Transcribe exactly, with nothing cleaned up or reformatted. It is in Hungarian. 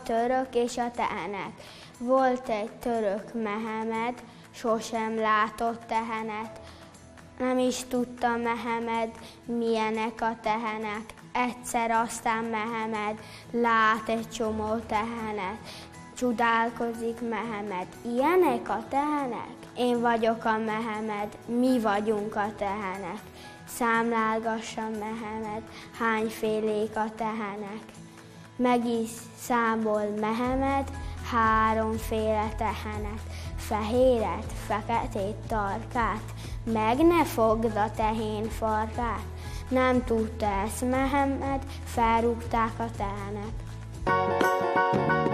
török és a tehenek. Volt egy török Mehemed, sosem látott tehenet. Nem is tudta Mehemed, milyenek a tehenek. Egyszer aztán Mehemed lát egy csomó tehenet. Csodálkozik Mehemed, ilyenek a tehenek? Én vagyok a Mehemed, mi vagyunk a tehenek. Számlálgassa Mehemed, hányfélék a tehenek. Meg is számol Mehemed háromféle tehenet. Fehéret, feketét, tarkát, meg ne fogd a tehén farkát. Nem tudta ezt Mehemed, felrúgták a tehenek.